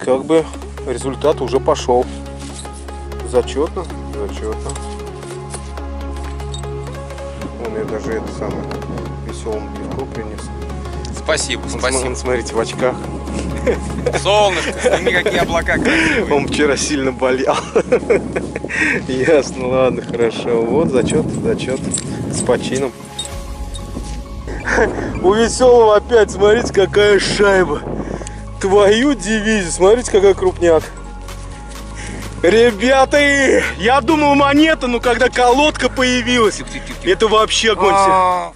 как бы результат уже пошел. Зачетно, зачетно. Он я даже это самое веселым пивко принес. Спасибо, спасибо. Смотрите, в очках. Солнышко, сними, какие облака красивые. Он вчера сильно болел. Ясно, ладно, хорошо. Вот зачет, зачет с почином. У веселого опять, смотрите, какая шайба. Твою дивизию, смотрите, какой крупняк. Ребята, я думал монета, но когда колодка появилась, это вообще огонь.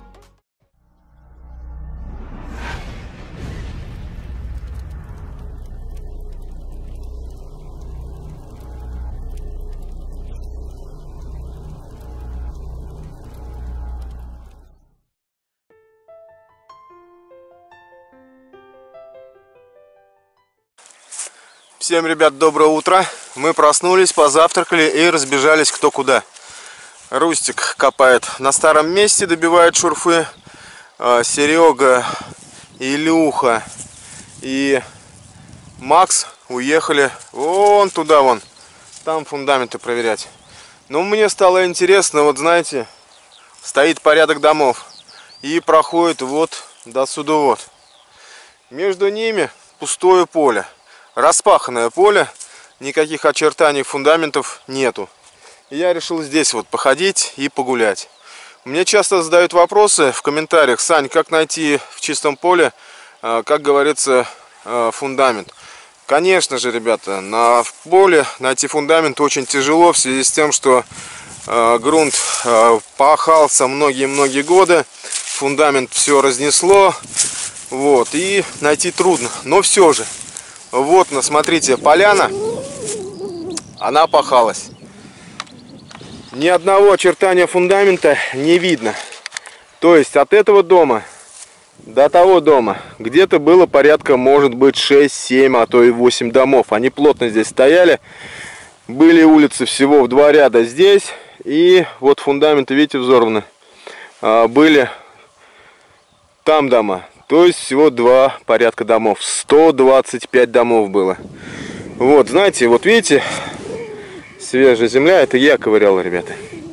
Всем, ребят, доброе утро. Мы проснулись, позавтракали и разбежались кто куда. Рустик копает на старом месте, добивает шурфы. Серега, Илюха и Макс уехали вон туда, вон. Там фундаменты проверять. Но мне стало интересно, вот знаете, стоит порядок домов. И проходит вот до сюда вот. Между ними пустое поле. Распаханное поле, никаких очертаний фундаментов нету. И я решил здесь вот походить и погулять. Мне часто задают вопросы в комментариях: Сань, как найти в чистом поле, как говорится, фундамент? Конечно же, ребята, на поле найти фундамент очень тяжело в связи с тем, что грунт пахался многие-многие годы, фундамент все разнесло, вот, и найти трудно, но все же. Вот, смотрите, поляна, она пахалась. Ни одного очертания фундамента не видно. То есть от этого дома до того дома где-то было порядка, может быть, 6-7, а то и 8 домов. Они плотно здесь стояли. Были улицы всего в 2 ряда здесь. И вот фундаменты, видите, взорваны. Были там дома. То есть всего 2 порядка домов. 125 домов было. Вот, знаете, вот видите, свежая земля, это я ковырял, ребята.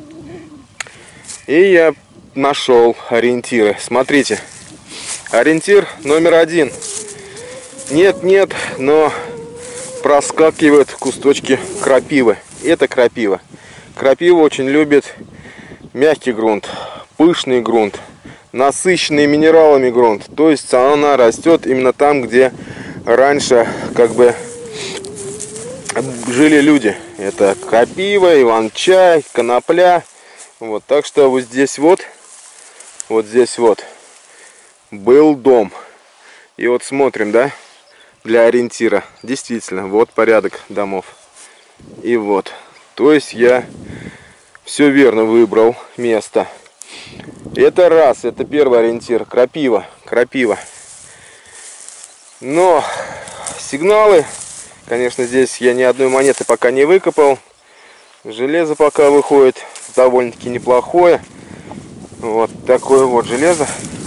И я нашел ориентиры. Смотрите, ориентир номер 1. Нет, но проскакивают кусочки крапивы. Это крапива. Крапива очень любит мягкий грунт, пышный грунт, насыщенный минералами грунт. То есть она растет именно там, где раньше как бы жили люди. Это крапива, иван-чай, конопля. Вот, так что вот здесь вот здесь вот был дом. И вот смотрим, да, для ориентира. Действительно, вот порядок домов. И вот. То есть я все верно выбрал место. Это раз, это первый ориентир. Крапива, крапива. Но сигналы, конечно, здесь я ни одной монеты пока не выкопал. Железо пока выходит довольно-таки неплохое. Вот такое вот железо.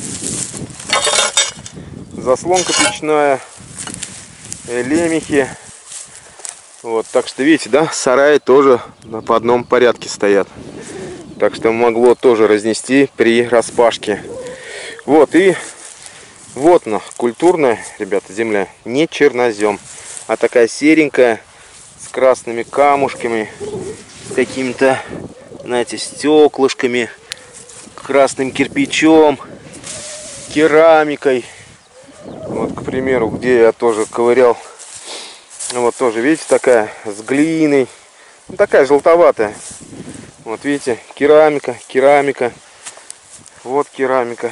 Заслонка печная, лемехи. Вот, так что видите, да, сараи тоже по одном порядке стоят. Так что могло тоже разнести при распашке. Вот, и вот она, культурная, ребята, земля. Не чернозем, а такая серенькая, с красными камушками, с какими-то, знаете, стеклышками, красным кирпичом, керамикой. Вот, к примеру, где я тоже ковырял. Вот тоже, видите, такая с глиной. Ну, такая желтоватая. Вот видите, керамика, керамика. Вот керамика.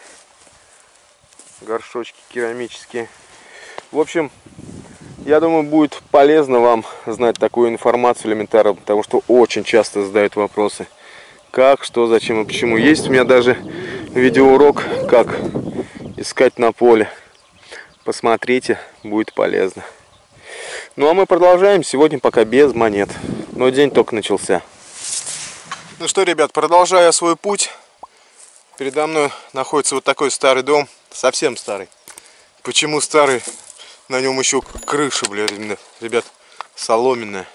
Горшочки керамические. В общем, я думаю, будет полезно вам знать такую информацию элементарно, потому что очень часто задают вопросы. Как, что, зачем и почему. Есть у меня даже видеоурок, как искать на поле. Посмотрите, будет полезно. Ну а мы продолжаем. Сегодня пока без монет. Но день только начался. Ну что, ребят, продолжая свой путь. Передо мной находится вот такой старый дом. Совсем старый. Почему старый? На нем еще крыша, блядь, ребят, соломенная.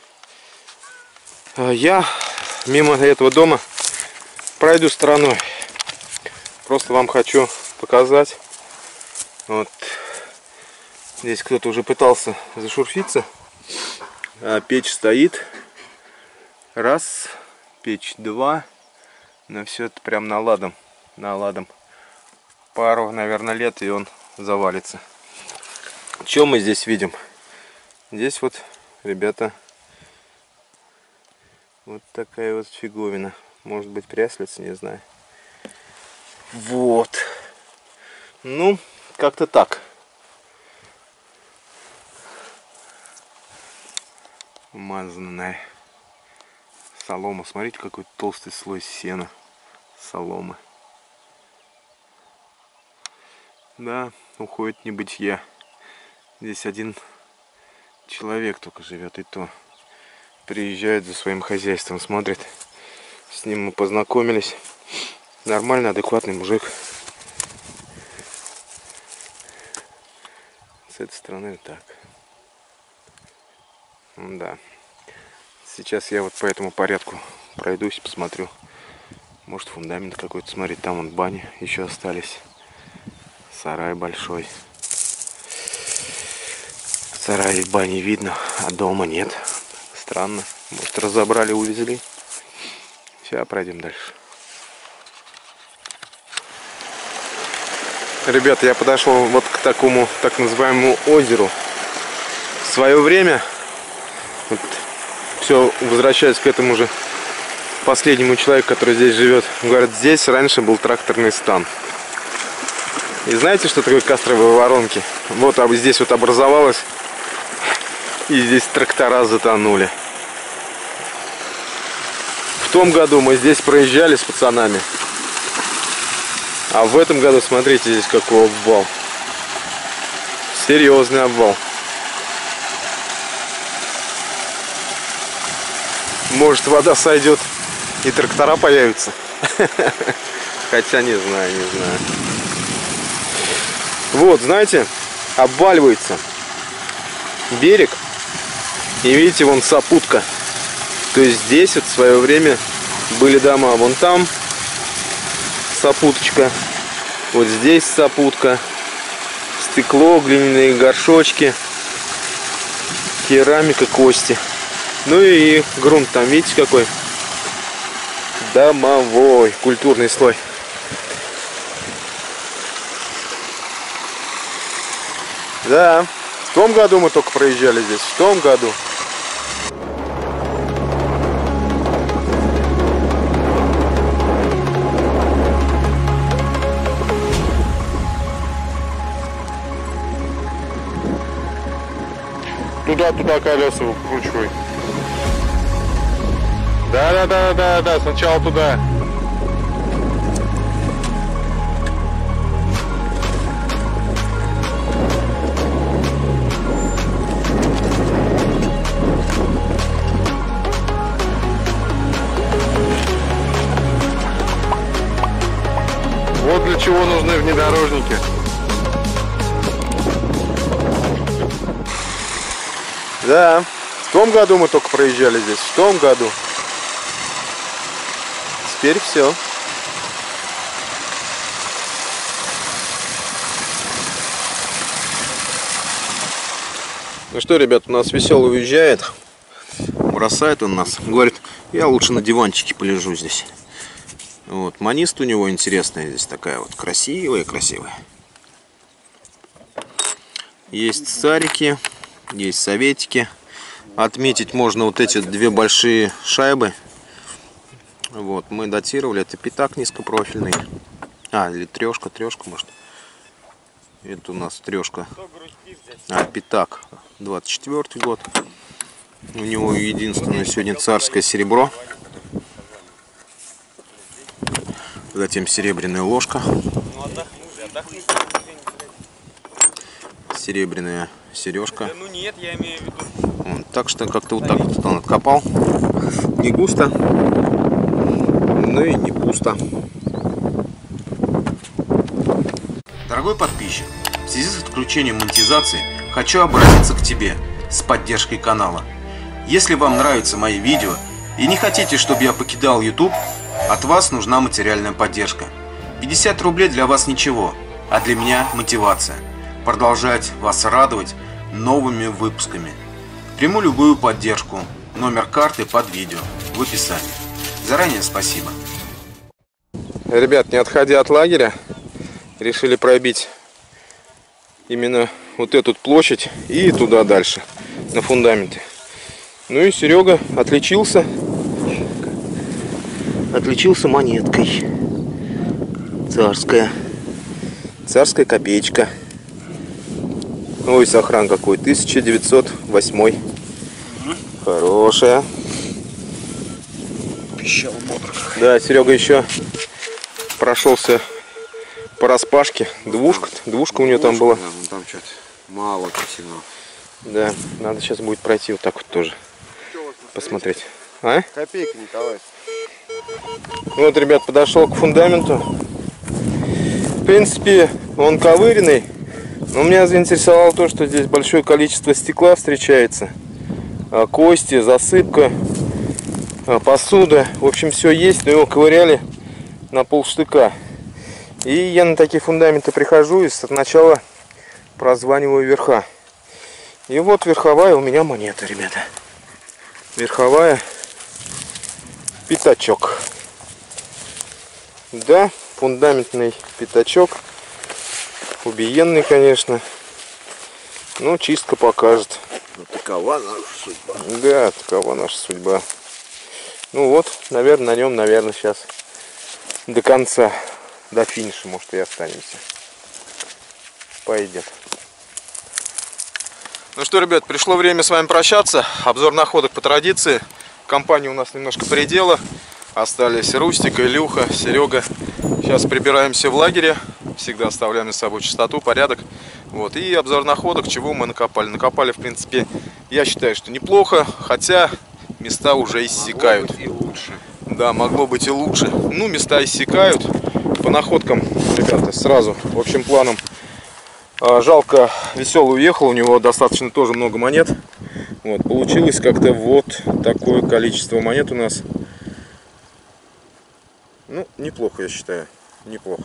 Я мимо этого дома пройду стороной. Просто вам хочу показать. Вот. Здесь кто-то уже пытался зашурфиться. А печь стоит. Раз. Печь два. Но все это прям наладом. Пару, наверное, лет, и он завалится. Что мы здесь видим? Здесь вот, ребята, вот такая вот фиговина. Может быть, пряслица, не знаю. Вот. Ну, как-то так. Умазанная солома. Смотрите, какой толстый слой сена. Соломы. Да, уходит в небытие. Здесь один человек только живет, и то приезжает за своим хозяйством, смотрит. С ним мы познакомились. Нормальный, адекватный мужик. С этой стороны так. Да. Сейчас я вот по этому порядку пройдусь, посмотрю. Может, фундамент какой-то. Смотри, там вон бани еще остались. Сарай большой. Сарай в бане видно, а дома нет. Странно. Может, разобрали, увезли. Сейчас пройдем дальше. Ребята, я подошел вот к такому так называемому озеру. В свое время, вот, все возвращаясь к этому же последнему человеку, который здесь живет, говорит, здесь раньше был тракторный стан. И знаете, что такое кастровые воронки? Вот здесь вот образовалось, и здесь трактора затонули. В том году мы здесь проезжали с пацанами. А в этом году, смотрите, здесь какой обвал. Серьезный обвал. Может, вода сойдет и трактора появятся. Хотя не знаю. Вот, знаете, обваливается берег. И видите, вон сопутка. То есть здесь вот в свое время были дома. Вон там сопуточка. Вот здесь сопутка. Стекло, глиняные горшочки. Керамика, кости. Ну и грунт там, видите, какой? Домовой, культурный слой. Да, в том году мы только проезжали здесь, в том году. Туда колеса выкручивай. Да, сначала туда. Вот для чего нужны внедорожники. Да, в том году мы только проезжали здесь, в том году. Теперь все. Ну что, ребят, у нас веселый уезжает. Бросает он нас. Говорит, я лучше на диванчике полежу здесь. Вот, манист у него интересная здесь такая вот. Красивая. Есть царики. Есть советики. Отметить можно вот эти две большие шайбы. Вот, мы датировали. Это пятак низкопрофильный. Или трешка, может. Это у нас трешка. Пятак. 24-й год. У него единственное сегодня царское серебро. Затем серебряная ложка. Серебряная сережка. Ну нет, я имею в виду. Вот, так что как-то вот так вот он откопал. Не густо, но и не пусто. Дорогой подписчик, в связи с отключением монетизации хочу обратиться к тебе с поддержкой канала. Если вам нравятся мои видео и не хотите, чтобы я покидал YouTube, от вас нужна материальная поддержка. 50 рублей для вас ничего, а для меня мотивация продолжать вас радовать новыми выпусками. Приму любую поддержку. Номер карты под видео в описании. Заранее спасибо. Ребят, не отходя от лагеря, решили пробить именно вот эту площадь и туда дальше, на фундаменты. Ну и Серега отличился монеткой. Царская копеечка. Ой, сохран какой, 1908. Хорошая. Пищал бодро. Да, Серега еще прошелся по распашке. Двушка у нее там была. Там что-то мало сигнал. Да, надо сейчас будет пройти вот так вот тоже. Посмотреть. А? Копейка, Николай. Вот, ребят, подошел к фундаменту. В принципе, он ковыренный. Но меня заинтересовало то, что здесь большое количество стекла встречается. Кости, засыпка, посуда. В общем, все есть, но его ковыряли на полштыка. И я на такие фундаменты прихожу и сначала прозваниваю верха. И вот верховая у меня монета, ребята. Верховая пятачок. Да, фундаментный пятачок. Убиенный, конечно. Но чистка покажет. Ну, такова наша судьба. Да, такова наша судьба. Ну вот, наверное, на нем, наверное, сейчас до конца, до финиша, может, и останемся. Пойдет. Ну что, ребят, пришло время с вами прощаться. Обзор находок по традиции. Компания у нас немножко предела. Остались Рустик, Илюха, Серега. Сейчас прибираемся в лагере. Всегда оставляем за собой чистоту, порядок. Вот. И обзор находок, чего мы накопали. Накопали, в принципе, я считаю, что неплохо. Хотя места уже иссякают. Могло быть и лучше. Да, могло быть и лучше. Ну, места иссякают. По находкам, ребята, сразу общим планом. Жалко, Веселый уехал. У него достаточно тоже много монет. Вот. Получилось как-то вот такое количество монет у нас. Ну, неплохо, я считаю. Неплохо.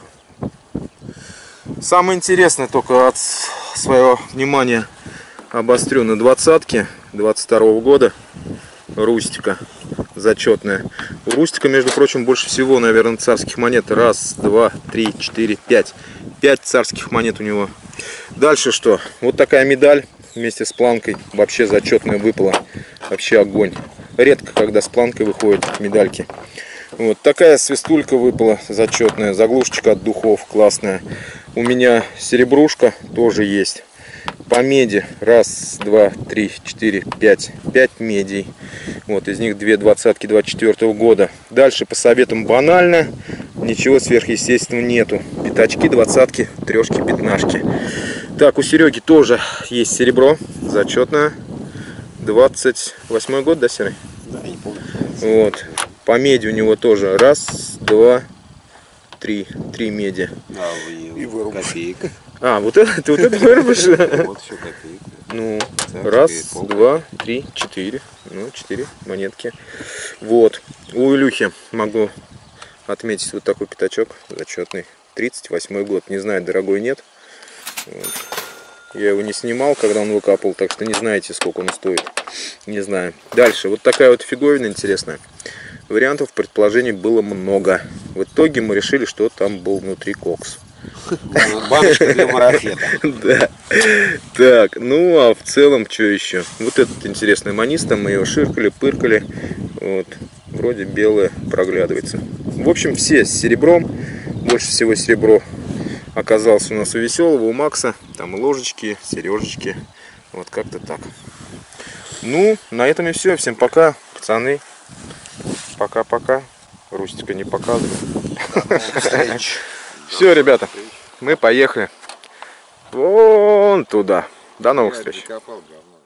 Самое интересное только от своего внимания обострю на двадцатке 22-го года. Рустика. Зачетная. У Рустика, между прочим, больше всего, наверное, царских монет. Раз, два, три, четыре, пять. 5 царских монет у него. Дальше что? Вот такая медаль вместе с планкой. Вообще зачетная выпала. Вообще огонь. Редко, когда с планкой выходят медальки. Вот такая свистулька выпала зачетная. Заглушечка от духов классная. У меня серебрушка тоже есть. По меди. Раз, два, три, четыре, пять. 5 медей. Вот, из них 2 двадцатки 24-го года. Дальше по советам банально. Ничего сверхъестественного нету. Пятачки, двадцатки, трешки, пятнашки. Так, у Сереги тоже есть серебро. Зачетное. 28-й год, да, Серый? Да, не помню. Вот. По меди у него тоже. Раз, два, три. 3 меди. Да, и выруб. Копейка. А, вот это вырубишь? Вот еще копейка. Ну, раз, два, три, 4. Ну, 4 монетки. Вот. У Илюхи могу отметить вот такой пятачок зачетный. 38-й год. Не знаю, дорогой, нет. Вот. Я его не снимал, когда он выкапывал, так что не знаете, сколько он стоит. Не знаю. Дальше. Вот такая вот фиговина интересная. Вариантов предположений было много. В итоге мы решили, что там был внутри кокс. Баночка для марафета. Да. Так, ну а в целом, что еще? Вот этот интересный маниста, мы его ширкали, пыркали. Вот. Вроде белое проглядывается. В общем, все с серебром. Больше всего серебро оказалось у нас у Веселого, у Макса. Там и ложечки, сережечки. Вот как-то так. Ну, на этом и все. Всем пока, пацаны. Пока-пока. Рустика не показываю. Все, ребята, мы поехали вон туда. До новых встреч. Закопал говно.